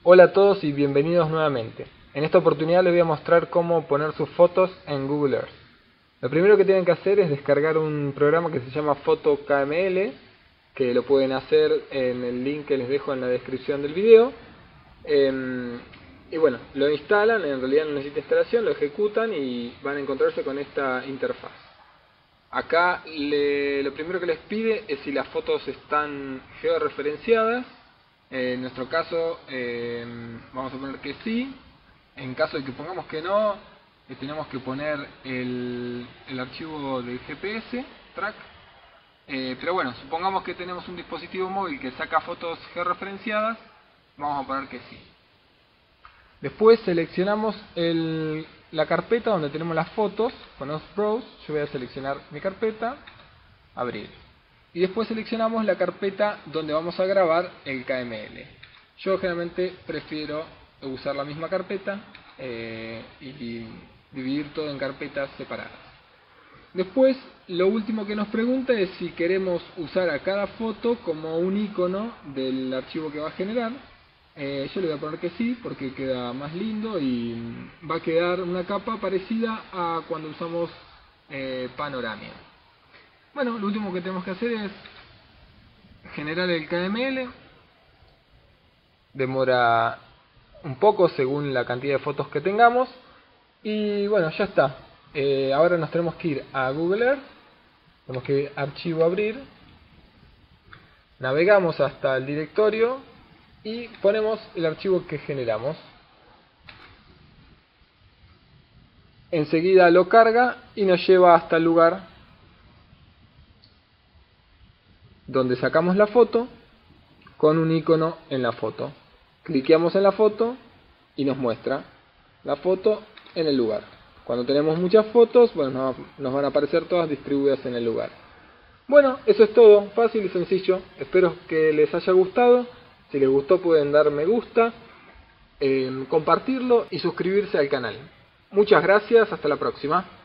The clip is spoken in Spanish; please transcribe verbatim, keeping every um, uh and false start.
Hola a todos y bienvenidos nuevamente. En esta oportunidad les voy a mostrar cómo poner sus fotos en Google Earth. Lo primero que tienen que hacer es descargar un programa que se llama PhotoKML, que lo pueden hacer en el link que les dejo en la descripción del video. Eh, y bueno, lo instalan, en realidad no necesita instalación, lo ejecutan y van a encontrarse con esta interfaz. Acá le, lo primero que les pide es si las fotos están georreferenciadas. En nuestro caso eh, vamos a poner que sí. En caso de que pongamos que no, eh, tenemos que poner el, el archivo del G P S track. Eh, pero bueno, supongamos que tenemos un dispositivo móvil que saca fotos georreferenciadas, vamos a poner que sí. Después seleccionamos el, la carpeta donde tenemos las fotos, ponemos Browse, yo voy a seleccionar mi carpeta, abrir. Y después seleccionamos la carpeta donde vamos a grabar el K M L. Yo generalmente prefiero usar la misma carpeta eh, y dividir todo en carpetas separadas. Después, lo último que nos pregunta es si queremos usar a cada foto como un icono del archivo que va a generar. Eh, yo le voy a poner que sí, porque queda más lindo y va a quedar una capa parecida a cuando usamos eh, Panoramia. Bueno, lo último que tenemos que hacer es generar el K M L. Demora un poco según la cantidad de fotos que tengamos. Y bueno, ya está. Eh, ahora nos tenemos que ir a Google Earth. Tenemos que ir a archivo, abrir. Navegamos hasta el directorio y ponemos el archivo que generamos. Enseguida lo carga y nos lleva hasta el lugar donde sacamos la foto con un icono en la foto. Cliqueamos en la foto y nos muestra la foto en el lugar. Cuando tenemos muchas fotos, bueno, nos van a aparecer todas distribuidas en el lugar. Bueno, eso es todo, fácil y sencillo. Espero que les haya gustado. Si les gustó pueden dar me gusta, eh, compartirlo y suscribirse al canal. Muchas gracias, hasta la próxima.